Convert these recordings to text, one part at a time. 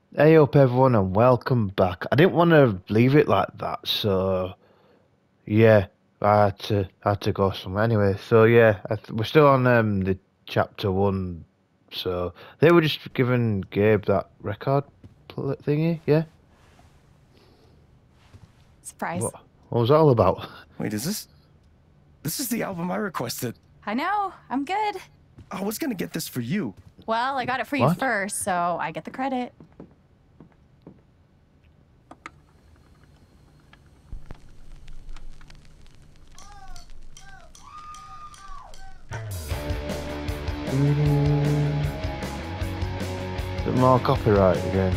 Hey up everyone and welcome back. I didn't want to leave it like that, so yeah, I had to go somewhere anyway. So yeah, we're still on the chapter one. So they were just giving Gabe that record thingy. Yeah, Surprise. what was that all about? Wait, is this is the album I requested? I know, I'm good. I was gonna get this for you. Well, I got it for you What? first, so I get the credit. Is it more copyright again?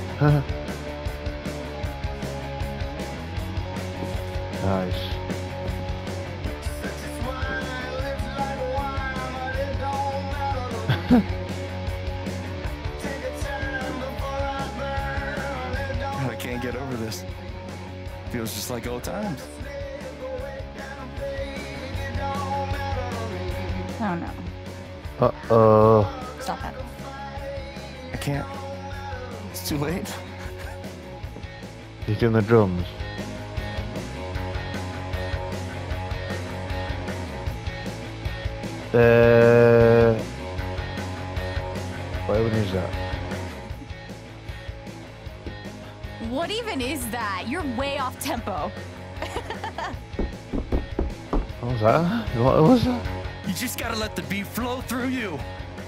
Nice. I can't get over this. Feels just like old times. Oh no. Uh-oh. Stop that. I can't. It's too late. He's doing the drums. What even is that? What even is that? You're way off tempo. What was that? What was that? You just gotta let the beat flow through you.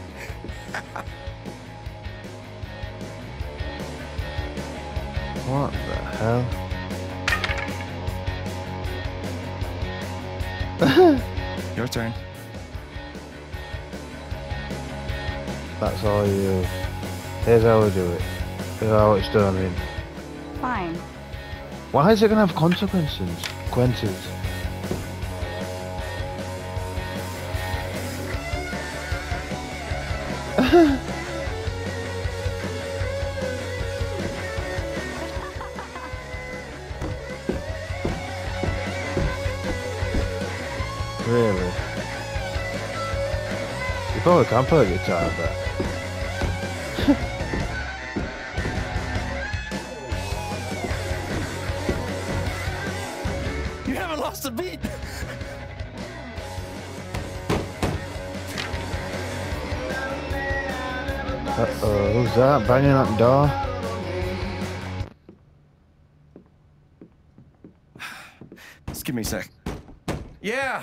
What the hell? Your turn. That's all you. Here's how we do it. Here's how it's done. I mean, Fine. why is it gonna have consequences? Consequences. Really? You probably can play guitar, but You haven't lost a beat. uh-oh, who's that banging at the door? Just give me a sec. Yeah.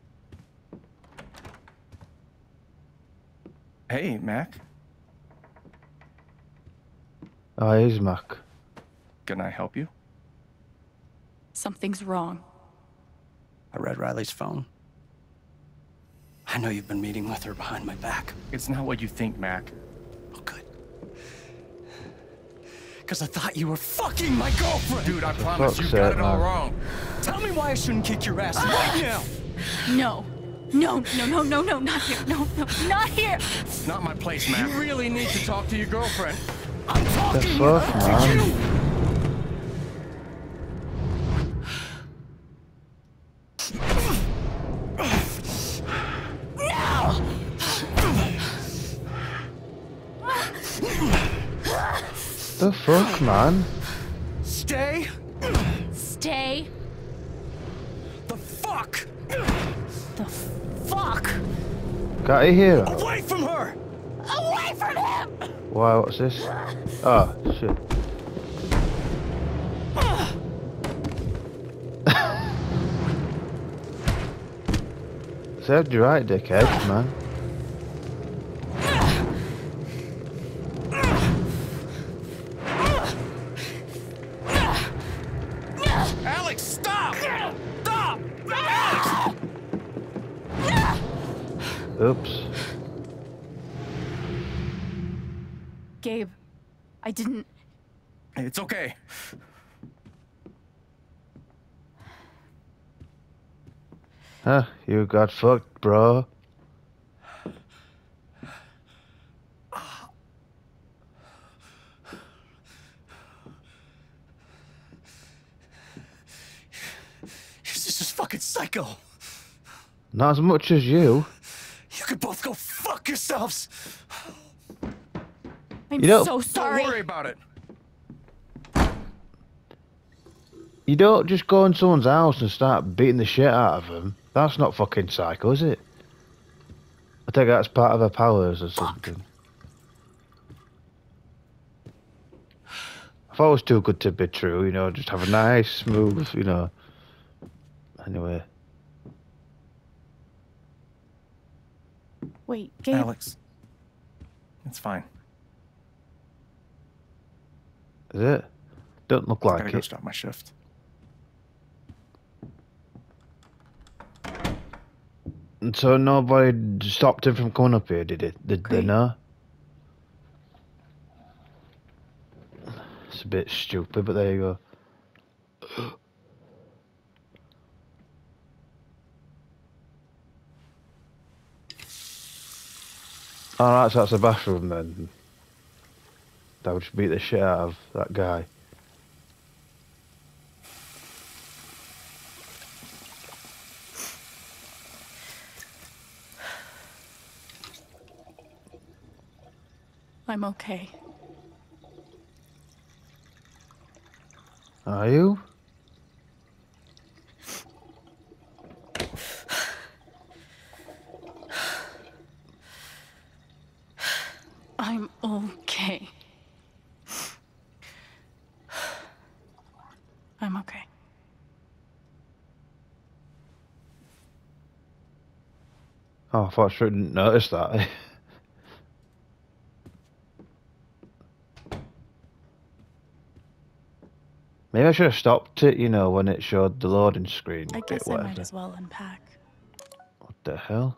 Hey, Mac. Oh, here's Mac. Can I help you? Something's wrong. I read Riley's phone. I know you've been meeting with her behind my back. It's not what you think, Mac. Oh, good. Because I thought you were fucking my girlfriend! Dude, I promise you fuck's got sake, it all man. wrong. Tell me why I shouldn't kick your ass right now! No. No, no, no, no, no, not here. No, no, not here. It's not my place, Mac. You really need to talk to your girlfriend. I'm The talking fuck, to man? you! The fuck, man? Stay Stay the fuck the fuck Can't you hear that? away from her! away from him! Why, what's this? Oh, shit. Served you right, dickhead, man. Alex, stop! Stop! Alex! Oops. Gabe, I didn't. It's okay. Huh, you got fucked, bro. This is fucking psycho! Not as much as you. You could both go fuck yourselves! I'm You don't- so sorry. Don't worry about it. You don't just go in someone's house and start beating the shit out of them. That's not fucking psycho, is it? I think that's part of her powers or something. I thought it was too good to be true, you know, just have a nice, smooth, you know. Anyway. Wait, Gabe. Alex. It's fine. Is it? Don't look I gotta like go it. stop my shift. And so nobody stopped him from coming up here, did it? Did they Great. know? It's a bit stupid, but there you go. Alright, so that's the bathroom then. That would just beat the shit out of that guy. I'm okay. Are you? I'm okay. I'm okay. Oh, I thought I shouldn't notice that. Maybe I should have stopped it, you know, when it showed the loading screen. I bit, guess I might whatever. as well unpack. What the hell?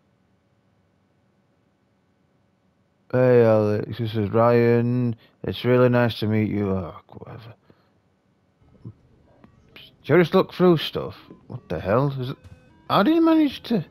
Hey Alex, this is Ryan. It's really nice to meet you. Oh, whatever. Did you just look through stuff? What the hell? Is it... How did you manage to...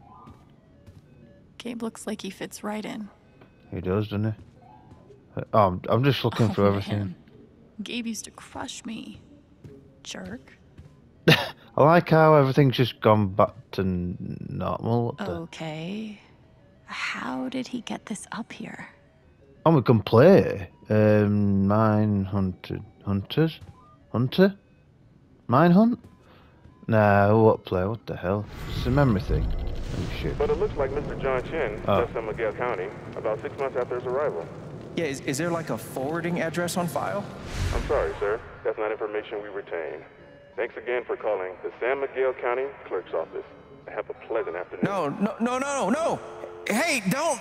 Gabe looks like he fits right in. He does, doesn't he? Oh, I'm just looking through everything. Man. Gabe used to crush me. Jerk. I like how everything's just gone back to normal. What the... Okay. How did he get this up here? Oh, we can play. Mine hunters? Hunter? Mine hunt? Nah, what play? What the hell? It's a memory thing. Oh shit. But it looks like Mr. John Chen Oh. left San Miguel County about 6 months after his arrival. Yeah, is there like a forwarding address on file? I'm sorry, sir. That's not information we retain. Thanks again for calling the San Miguel County Clerk's Office. Have a pleasant afternoon. No. Hey, don't.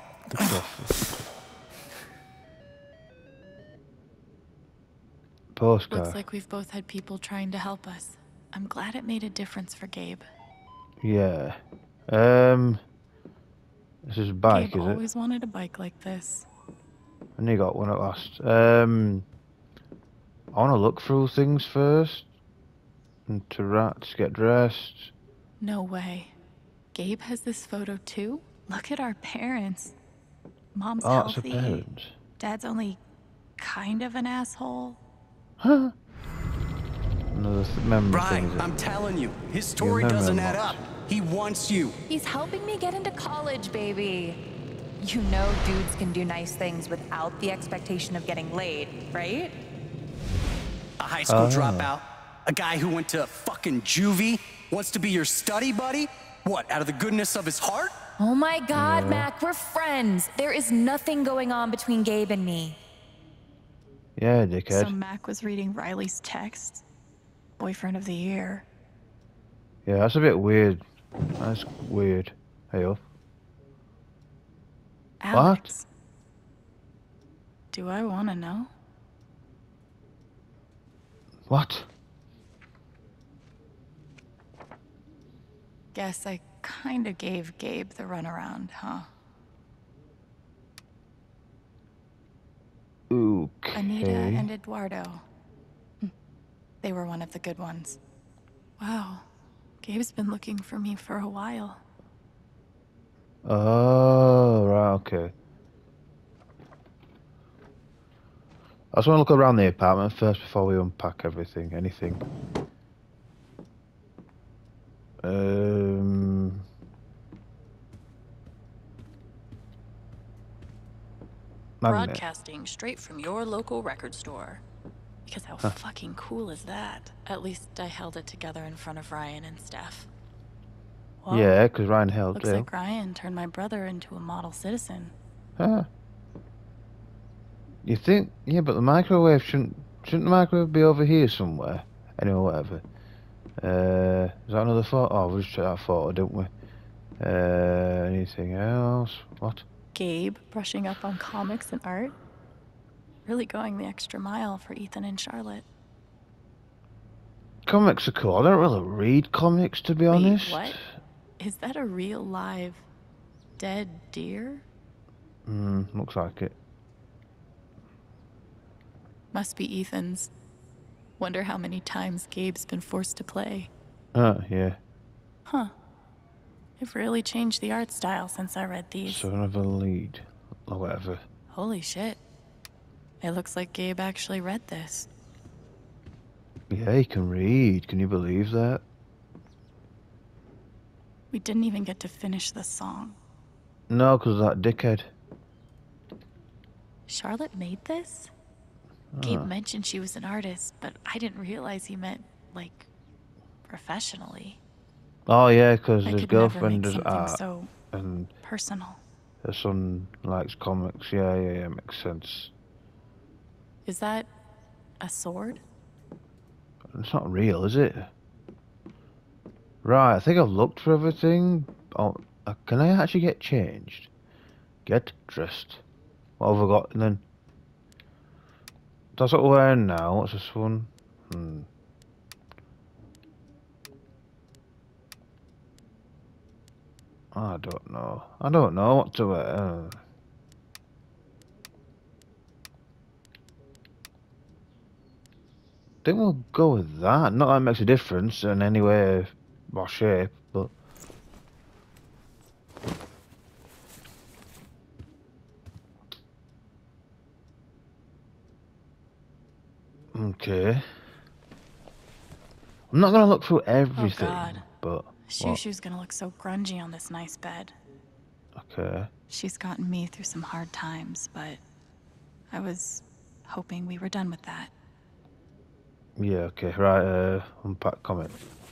Postcard. Looks like we've both had people trying to help us. I'm glad it made a difference for Gabe. Yeah. This is a bike, Gabe is it? always wanted a bike like this. And you got one at last. I want to look through things first. Interact, get dressed. No way. Gabe has this photo too? Look at our parents. Mom's Oh, it's her healthy. parents. Dad's only kind of an asshole. Huh? Another memory thing, is Brian, it? I'm telling you, his story memory doesn't add unlocks. up. He wants you. He's helping me get into college, baby. You know dudes can do nice things without the expectation of getting laid, right? A high school Oh. dropout. A guy who went to fucking juvie. Wants to be your study buddy? What, out of the goodness of his heart? Oh my God, Mac, we're friends. There is nothing going on between Gabe and me. Yeah, dickhead. So Mac was reading Riley's text. Boyfriend of the year. Yeah, that's a bit weird. That's weird. Hey up. Alex. Do I want to know? What? Guess I kind of gave Gabe the runaround, huh? Okay. Anita and Eduardo. They were one of the good ones. Wow. Gabe's been looking for me for a while. Oh, right, okay. I just want to look around the apartment first before we unpack everything. Anything. Broadcasting straight from your local record store. Because how fucking cool is that? At least I held it together in front of Ryan and Steph. Whoa. Yeah, because Ryan helped Looks too. like Ryan turned my brother into a model citizen. Huh. You think? Yeah, but the microwave shouldn't the microwave be over here somewhere? Anyway, whatever. Is that another photo? Oh, we just took that photo, didn't we? Anything else? What? Gabe brushing up on comics and art. Really going the extra mile for Ethan and Charlotte. Comics are cool. I don't really read comics, to be honest. What? Is that a real live dead deer? Looks like it. Must be Ethan's. Wonder how many times Gabe's been forced to play. Yeah. Huh. They've really changed the art style since I read these. Son of a lead. Or whatever. Holy shit. It looks like Gabe actually read this. Yeah, he can read. Can you believe that? We didn't even get to finish the song. No, because of that dickhead. Charlotte made this? Gabe mentioned she was an artist, but I didn't realize he meant, like, professionally. Oh, yeah, because I his could never girlfriend make does something art. so And personal. her son likes comics. Yeah, makes sense. Is that a sword? It's not real, is it? Right, I think I've looked for everything. Oh, can I actually get changed? Get dressed. What have I got then? That's what we're wearing now. What's this one? I don't know. I don't know what to wear. I think we'll go with that. Not that it makes a difference in any way or shape, but... Okay. I'm not going to look through everything, but... Shushu's gonna look so grungy on this nice bed. Okay. She's gotten me through some hard times, but I was hoping we were done with that. Yeah, okay. Right, unpack comment.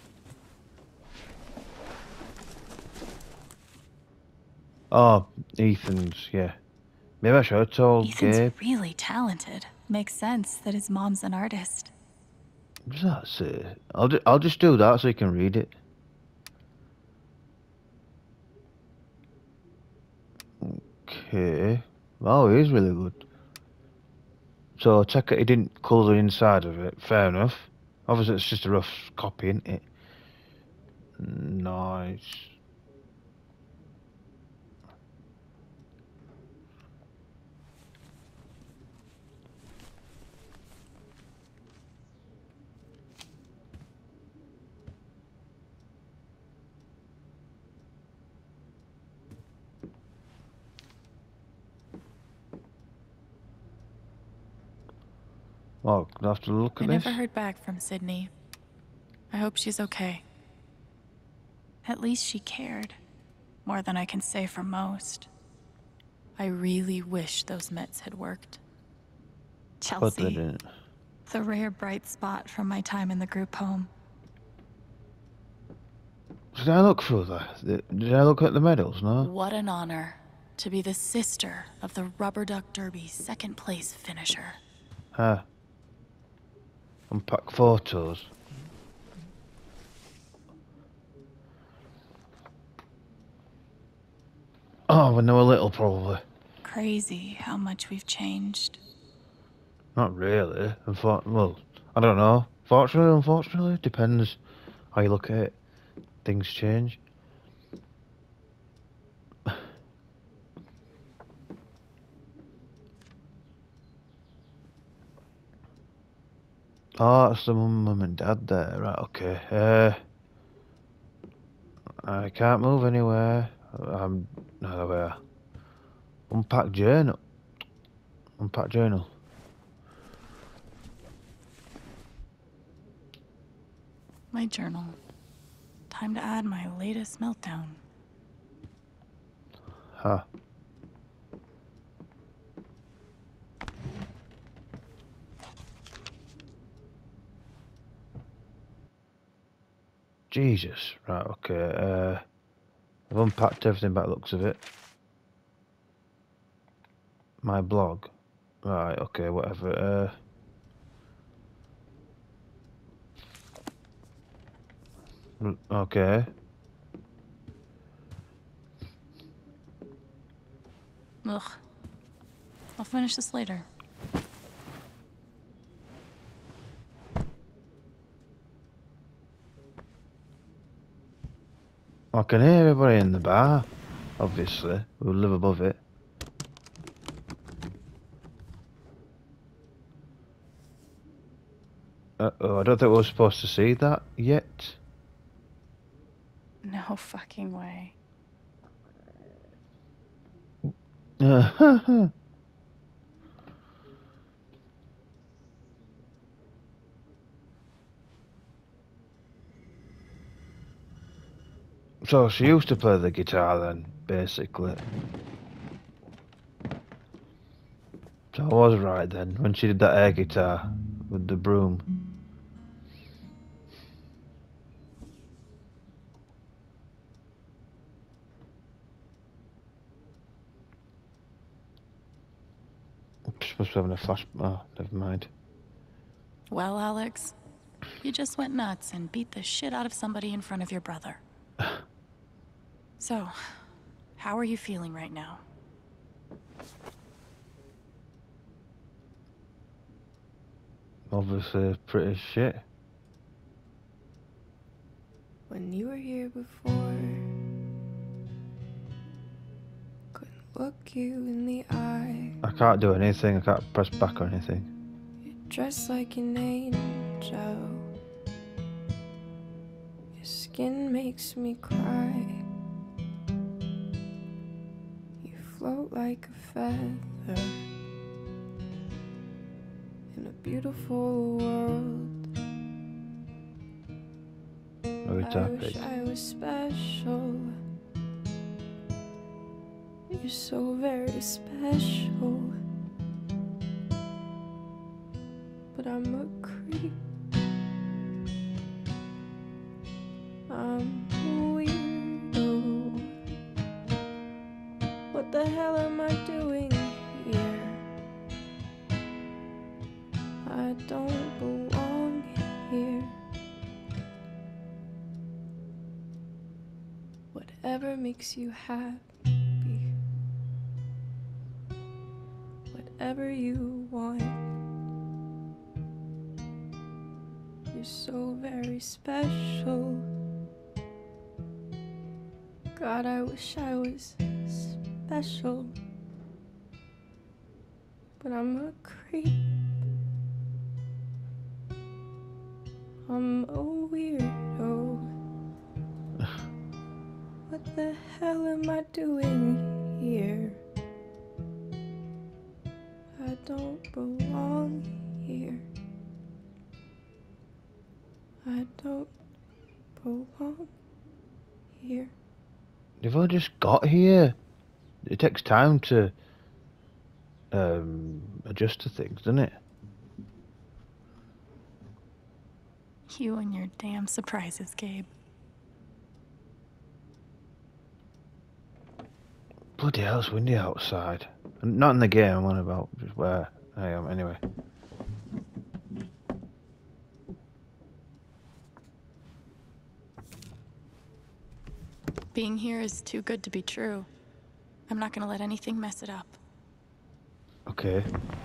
Oh, Ethan's, yeah. Maybe I should have told Ethan's Gabe. really talented. Makes sense that his mom's an artist. What does that say? I'll just do that so you can read it. Okay. Oh, he is really good. So, check it, he didn't colour the inside of it. Fair enough. Obviously, it's just a rough copy, isn't it? Nice. Oh, can I have to look at this? I never heard back from Sydney. I hope she's okay. At least she cared. More than I can say for most. I really wish those Mets had worked. Chelsea. But they didn't. The rare bright spot from my time in the group home. Did I look through that? Did I look at the medals, no? What an honor to be the sister of the Rubber Duck Derby second place finisher. Huh. Unpack photos. Oh, we know a little, probably. Crazy how much we've changed. Not really. Well, I don't know. Fortunately, unfortunately, depends how you look at it. Things change. Oh, that's the mum and dad there. Right, okay. I can't move anywhere. I'm nowhere. Unpack journal. Unpack journal. My journal. Time to add my latest meltdown. Huh. Jesus. Right, okay. I've unpacked everything by the looks of it. My blog. Right, okay, whatever. Okay. Ugh. I'll finish this later. I can hear everybody in the bar. Obviously, we'll live above it. Uh-oh, I don't think we were supposed to see that yet. No fucking way. So she used to play the guitar then, basically. So I was right then, when she did that air guitar with the broom. Supposed to be having a flash. Oh, never mind. Well, Alex, you just went nuts and beat the shit out of somebody in front of your brother. So, how are you feeling right now? Obviously, pretty shit. When you were here before, couldn't look you in the eye. I can't do anything, I can't press back or anything. You're dressed like an angel. Your skin makes me cry. You float like a feather in a beautiful world. I wish I was special. You're so very special. But I'm a creep. I'm a weirdo. What the hell am I doing here? I don't belong here. Whatever makes you happy, whatever you want. You're so very special. God, I wish I was special. But I'm a creep. I'm a weirdo. What the hell am I doing here? I don't belong here. I don't belong here. You've only just got here. It takes time to adjust to things, doesn't it? You and your damn surprises, Gabe. Bloody hell, it's windy outside. Not in the game, I'm on about just where I am anyway. Being here is too good to be true. I'm not gonna let anything mess it up. Okay.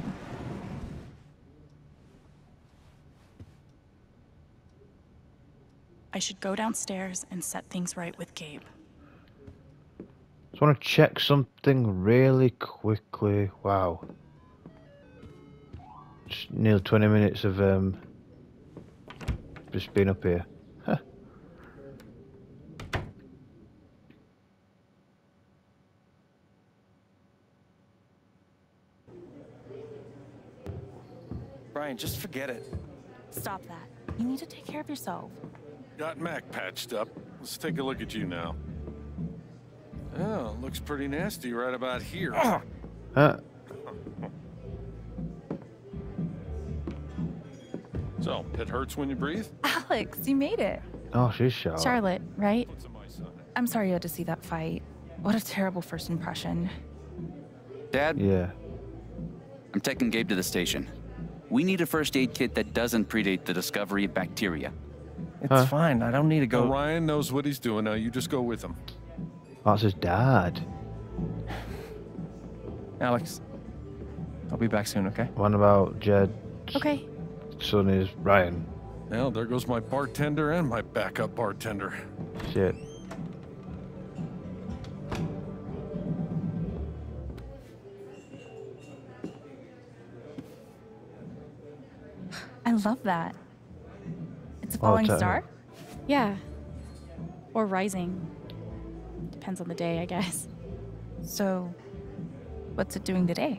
I should go downstairs and set things right with Gabe. Just want to check something really quickly. Wow. Just nearly 20 minutes of just being up here. Huh. Brian, just forget it. Stop that. You need to take care of yourself. Got Mac patched up. Let's take a look at you now. Oh, looks pretty nasty right about here. Huh. So, it hurts when you breathe? Alex, you made it. Oh, she's shot. Charlotte, right? I'm sorry you had to see that fight. What a terrible first impression. Dad? Yeah. I'm taking Gabe to the station. We need a first aid kit that doesn't predate the discovery of bacteria. It's fine. I don't need to go. Ryan knows what he's doing now. You just go with him. That's his dad. Alex, I'll be back soon, okay? What about Jed? Okay. Son is Ryan. Well, there goes my bartender and my backup bartender. Shit. I love that. It's a falling star? Yeah. Or rising. Depends on the day, I guess. So, what's it doing today?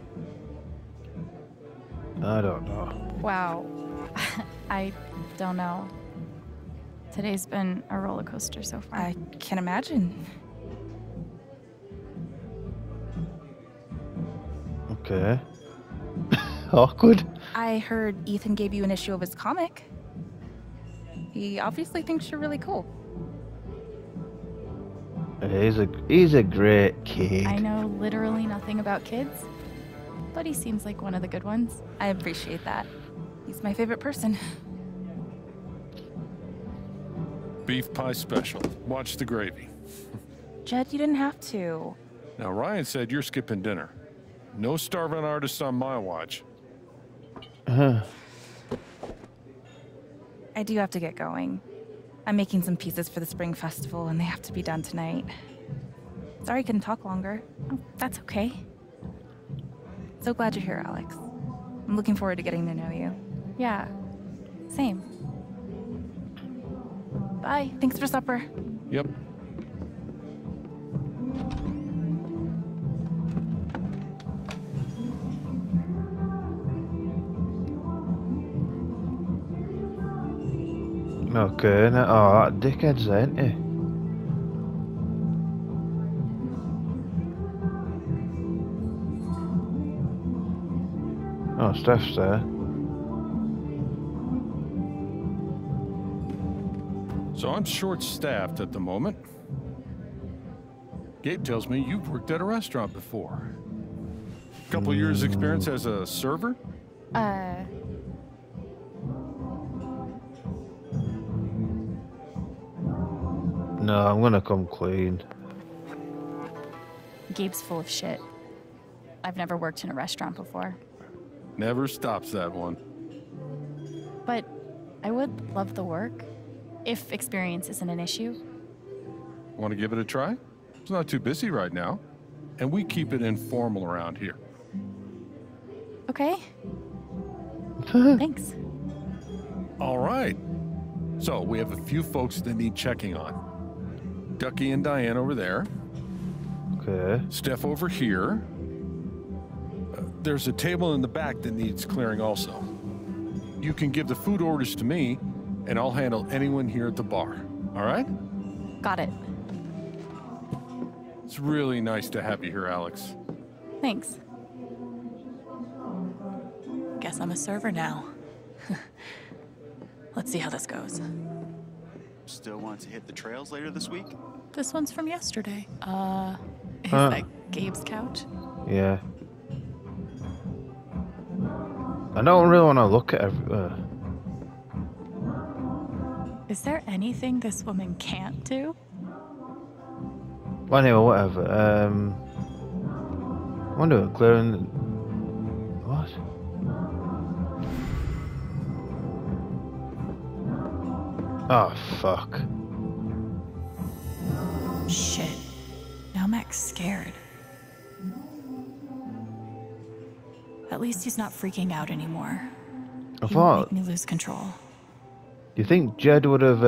I don't know. Wow. I don't know. Today's been a roller coaster so far. I can't imagine. Okay. Awkward. I heard Ethan gave you an issue of his comic. He obviously thinks you're really cool. He's a great kid. I know literally nothing about kids, but he seems like one of the good ones. I appreciate that. He's my favorite person. Beef pie special. Watch the gravy. Jed, you didn't have to. Now, Ryan said you're skipping dinner. No starving artists on my watch. I do have to get going. I'm making some pieces for the Spring Festival, and they have to be done tonight. Sorry I couldn't talk longer. Oh, that's okay. So glad you're here, Alex. I'm looking forward to getting to know you. Yeah. Same. Bye. Thanks for supper. Yep. Okay, now, oh, that dickhead's there, ain't he? Oh, Steph's there. So I'm short-staffed at the moment. Gabe tells me you've worked at a restaurant before. Couple years experience as a server? No, I'm gonna come clean. Gabe's full of shit. I've never worked in a restaurant before. Never stops that one. But I would love the work, if experience isn't an issue. Want to give it a try? It's not too busy right now. And we keep it informal around here. Okay. Thanks. All right. So we have a few folks that need checking on. Ducky and Diane over there. Okay. Steph over here. There's a table in the back that needs clearing also. You can give the food orders to me, and I'll handle anyone here at the bar. All right? Got it. It's really nice to have you here, Alex. Thanks. Guess I'm a server now. Let's see how this goes. Still want to hit the trails later this week? This one's from yesterday. Is that Gabe's couch? Yeah. I don't really want to look at Is there anything this woman can't do? Well, anyway, whatever. I wonder what clearing. What? Oh, fuck. Shit. Now Mac's scared. At least he's not freaking out anymore. He won't make me lose control. Do you think Jed would have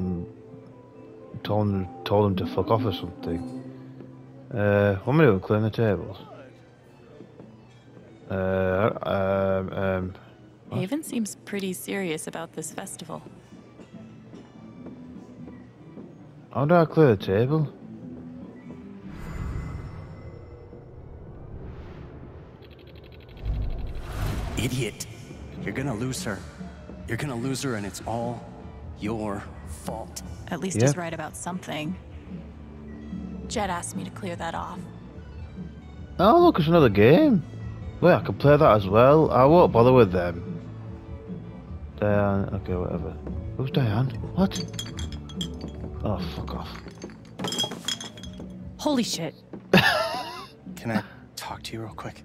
told him to fuck off or something? What am I doing? Clearing the tables. Haven seems pretty serious about this festival. How do I clear the table? Idiot. You're gonna lose her. You're gonna lose her, and it's all your fault. At least he's right about something. Jed asked me to clear that off. Oh, look, it's another game. Wait, I can play that as well. I won't bother with them. Diane, okay, whatever. Who's Diane? What? Oh, fuck off. Holy shit. Can I talk to you real quick?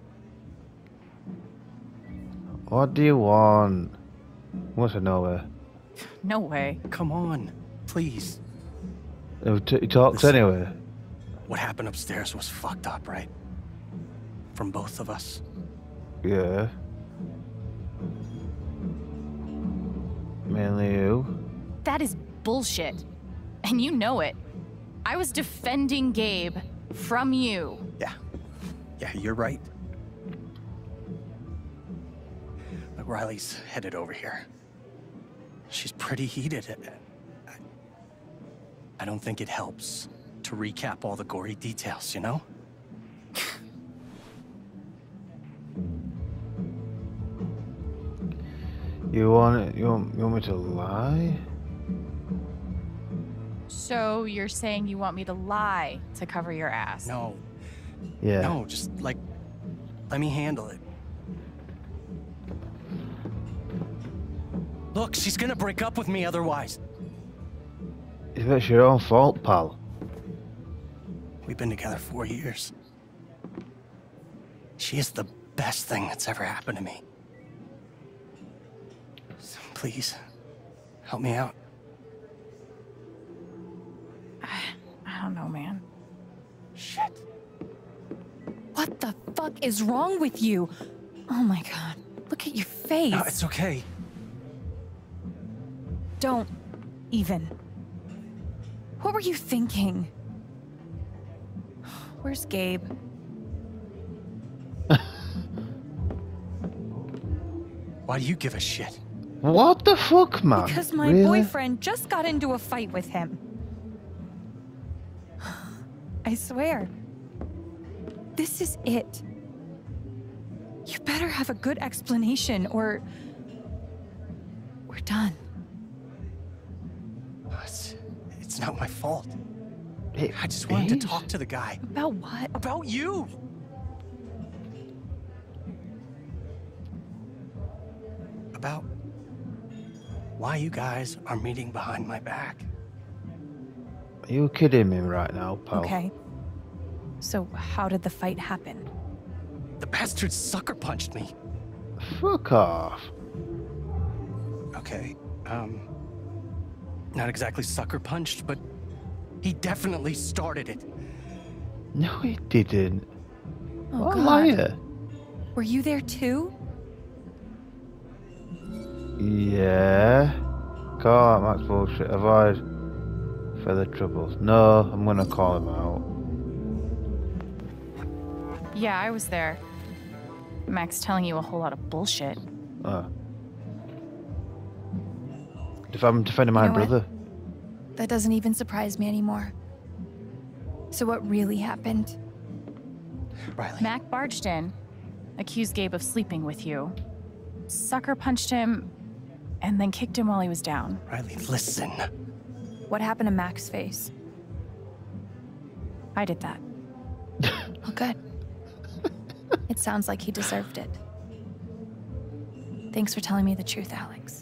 What do you want? What's it nowhere? No way. Come on, please. He talks anyway. What happened upstairs was fucked up, right? From both of us. Yeah. Mainly you. That is bullshit. And you know it. I was defending Gabe from you. Yeah, you're right. But Riley's headed over here. She's pretty heated. I don't think it helps to recap all the gory details, you know? You want me to lie? So you're saying you want me to lie to cover your ass? No. Yeah. No, just, like, let me handle it. Look, she's gonna break up with me otherwise. It's your own fault, pal. We've been together 4 years. She is the best thing that's ever happened to me. So please, help me out. I don't know, man. Shit. What the fuck is wrong with you? Oh my god. Look at your face. No, it's okay. Don't even. What were you thinking? Where's Gabe? Why do you give a shit? What the fuck, man? Because my Really? boyfriend just got into a fight with him. I swear. This is it. You better have a good explanation or we're done. It's not my fault. It I just wanted is. to talk to the guy. About what? About you! About why you guys are meeting behind my back. Are you kidding me right now, pal? Okay. So how did the fight happen? The bastard sucker punched me. Fuck off. Okay, not exactly sucker punched, but he definitely started it. No, he didn't. Oh, What a God. liar. Were you there too? Yeah. Call out Max bullshit. Avoid further troubles. No, I'm gonna call him out. Yeah, I was there. Max telling you a whole lot of bullshit. Oh. If I'm defending my You know what? brother. That doesn't even surprise me anymore. So what really happened? Riley. Mac barged in, accused Gabe of sleeping with you, sucker punched him, and then kicked him while he was down. Riley, listen. What happened to Mac's face? I did that. Oh, good. It sounds like he deserved it. Thanks for telling me the truth, Alex.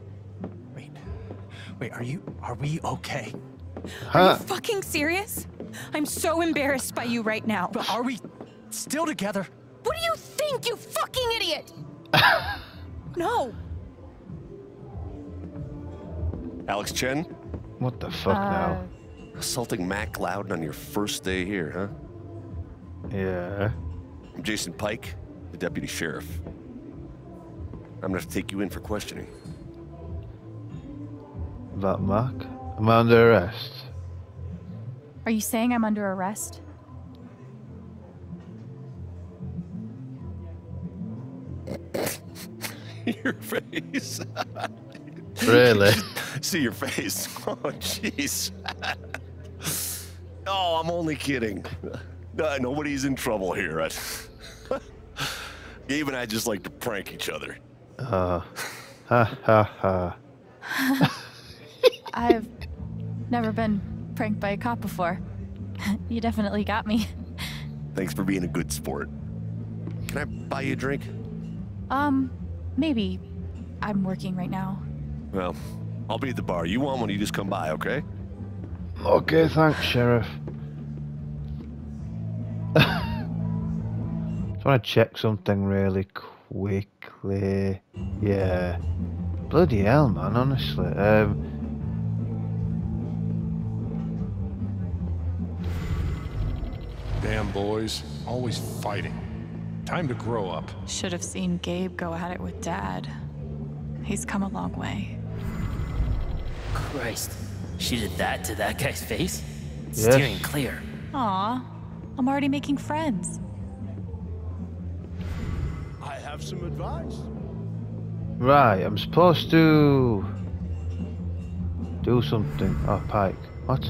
Wait, are we okay? Are you fucking serious? I'm so embarrassed by you right now. But are we still together? What do you think, you fucking idiot? No. Alex Chen? What the fuck now? Assaulting Mac Loudon on your first day here, huh? Yeah. I'm Jason Pike, the deputy sheriff. I'm gonna have to take you in for questioning. That Mac? I'm under arrest. Are you saying I'm under arrest? Your face. Really? See your face. Oh, jeez. Oh, I'm only kidding. Nobody's in trouble here. Gabe and I just like to prank each other. Ha ha ha. I've never been pranked by a cop before. You definitely got me. Thanks for being a good sport. Can I buy you a drink? Maybe. I'm working right now. Well, I'll be at the bar. You want one, you just come by, okay? Okay, thanks, Sheriff. Just want to check something really quickly. Yeah. Bloody hell, man, honestly. Damn boys, always fighting. Time to grow up. Should have seen Gabe go at it with Dad. He's come a long way. Christ, she did that to that guy's face? Yes. Steering clear. Aw, I'm already making friends. I have some advice. Right, I'm supposed to do something. Oh, Pike. What?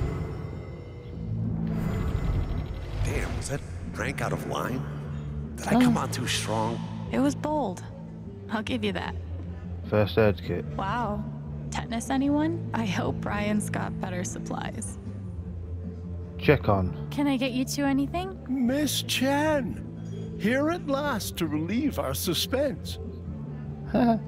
Damn, was that prank out of line? Did I come on too strong? It was bold. I'll give you that. First aid kit. Wow. Tetanus, anyone? I hope Brian's got better supplies. Check on. Can I get you two anything? Miss Chan, here at last to relieve our suspense. Hi.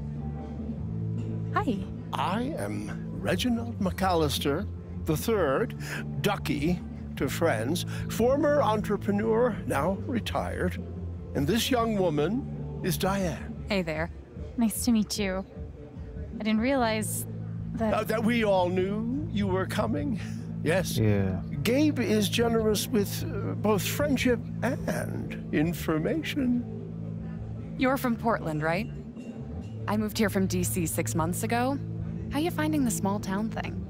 I am Reginald McAllister III, Ducky to friends, former entrepreneur, now retired. And this young woman is Diane. Hey there. Nice to meet you. I didn't realize that... That we all knew you were coming. Yes. Yeah. Gabe is generous with both friendship and information. You're from Portland, right? I moved here from DC 6 months ago. How you finding the small town thing?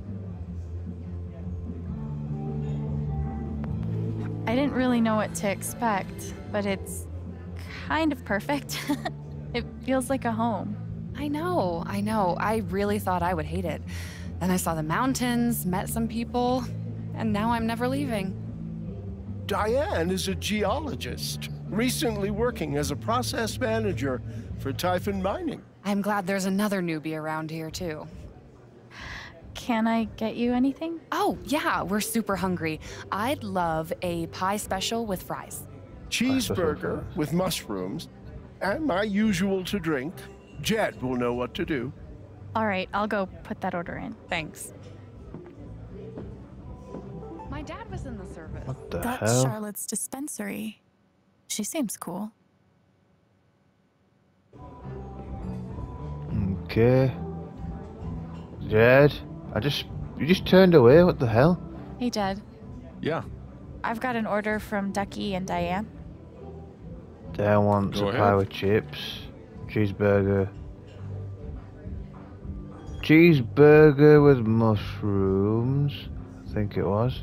I didn't really know what to expect, but it's kind of perfect. It feels like a home. I know. I really thought I would hate it. Then I saw the mountains, met some people, and now I'm never leaving. Diane is a geologist, recently working as a process manager for Typhon Mining. I'm glad there's another newbie around here, too. Can I get you anything? Oh, yeah, we're super hungry. I'd love a pie special with fries. Cheeseburger with mushrooms, and my usual to drink. Jed will know what to do. All right, I'll go put that order in. Thanks. My dad was in the service. What the That's hell? Charlotte's dispensary. She seems cool. Okay. Jed, you just turned away. What the hell? Hey, Jed. Yeah. I've got an order from Ducky and Diane. I want Go a pie ahead. with chips, cheeseburger. Cheeseburger with mushrooms, I think it was.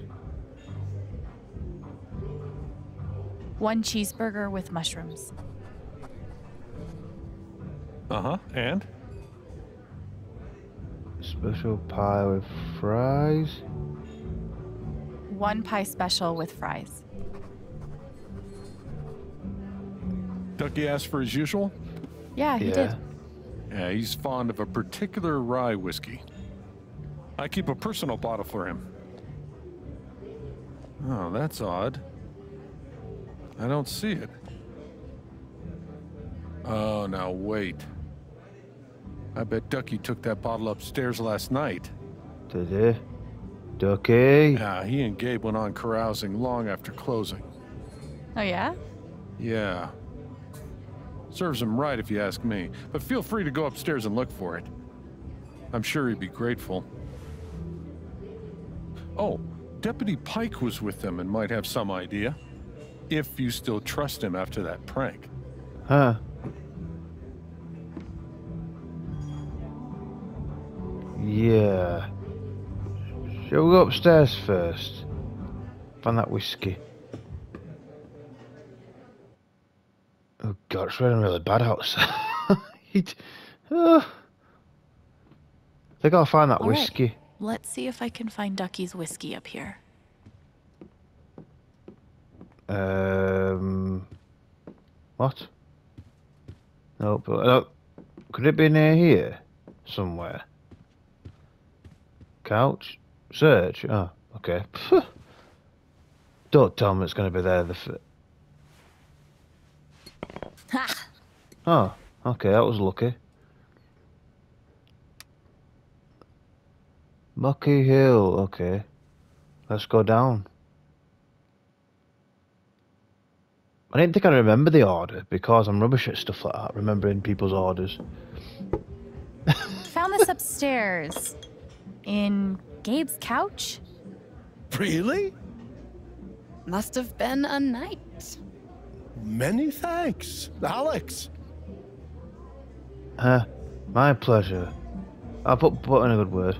1 cheeseburger with mushrooms. Uh-huh, and? Special pie with fries. 1 pie special with fries. Ducky asked for his usual? Yeah, he did. Yeah, he's fond of a particular rye whiskey. I keep a personal bottle for him. Oh, that's odd. I don't see it. Oh, now wait. I bet Ducky took that bottle upstairs last night. Did he? Ducky? Yeah, he and Gabe went on carousing long after closing. Oh, yeah? Yeah. Serves him right if you ask me, but feel free to go upstairs and look for it. I'm sure he'd be grateful. Oh, Deputy Pike was with them and might have some idea. If you still trust him after that prank. Huh. Yeah. Shall we go upstairs first? Find that whiskey. Oh god, it's raining really bad outside. I think I'll find that All right. whiskey. Let's see if I can find Ducky's whiskey up here. What? Nope. Could it be near here? Somewhere? Couch? Search? Oh, okay. Don't tell me it's going to be there. Ha! Oh, okay, that was lucky. Mucky Hill, okay. Let's go down. I didn't think I'd remember the order because I'm rubbish at stuff like that, remembering people's orders. Found this upstairs. In Gabe's couch? Really? Must have been a night. Many thanks, Alex. My pleasure. I'll put in a good word.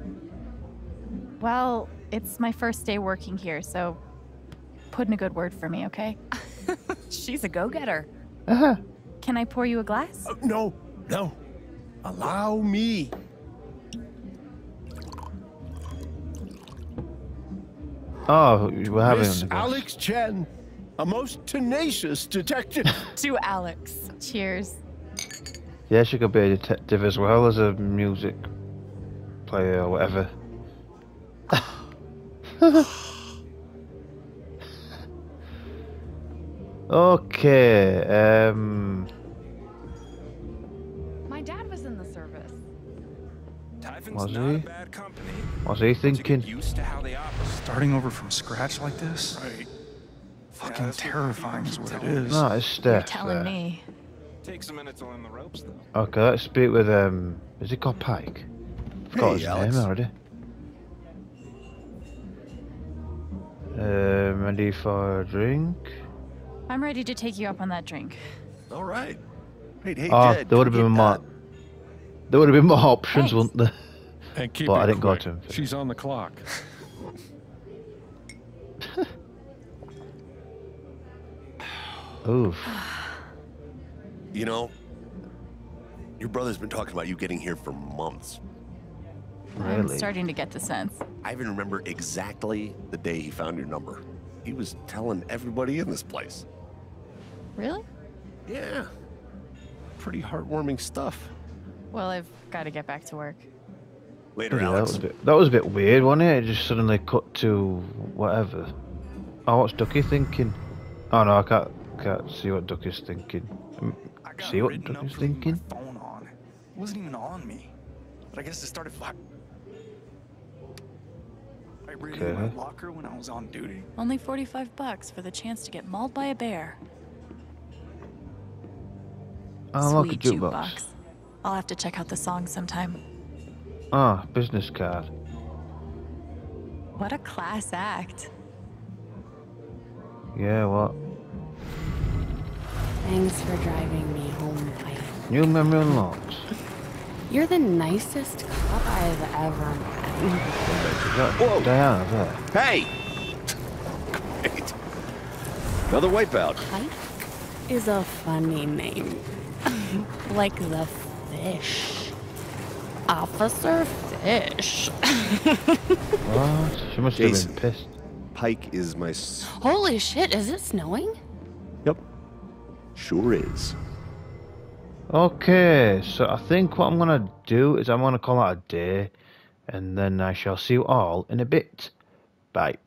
Well, it's my first day working here, so put in a good word for me, okay? She's a go-getter. Can I pour you a glass? No. Allow me. Oh, we're having Miss Alex Chen, a most tenacious detective. To Alex. Cheers. Yeah, she could be a detective as well as a music player or whatever. Okay, My dad was in the service. was he? Was he thinking? Used to how they operate. Starting over from scratch like this? Right. Fucking terrifying is what it is. No, it's Steph. You're telling there. me. Takes a minute to learn the ropes, though. Okay, let's speak with is it called Pike? Forgot his Alex. name already. Ready for a drink? I'm ready to take you up on that drink. All right. Hey, Oh, Jed, there would have been more. There would have been more options, wouldn't there? And keep But it I didn't quick. go to him. She's on the clock. Oof. You know, your brother's been talking about you getting here for months. I'm Really? starting to get the sense. I even remember exactly the day he found your number. He was telling everybody in this place. Really? Yeah. Pretty heartwarming stuff. Well, I've got to get back to work. Later, Yeah, Alex. that was a bit weird, wasn't it? It just suddenly cut to whatever. Oh, what's Ducky thinking? Oh no, I can't see what Ducky's thinking. See what Ducky's thinking? Phone on. It wasn't even on me. But I guess it started I read in my Okay. locker when I was on duty. Only $45 for the chance to get mauled by a bear. Oh, look, a Sweet jukebox. I'll have to check out the song sometime. Ah, business card. What a class act. Yeah, what? Thanks for driving me home, Pike. New memory unlocked. You're the nicest cop I've ever met. Whoa. Diana there. Hey! Great. Another wipeout. Pike is a funny name. Like the fish. Officer Fish. What? She must have Jason. been pissed. Pike is my... Holy shit, is it snowing? Yep. Sure is. Okay, so I think what I'm gonna do is I'm gonna call it a day, and then I shall see you all in a bit. Bye.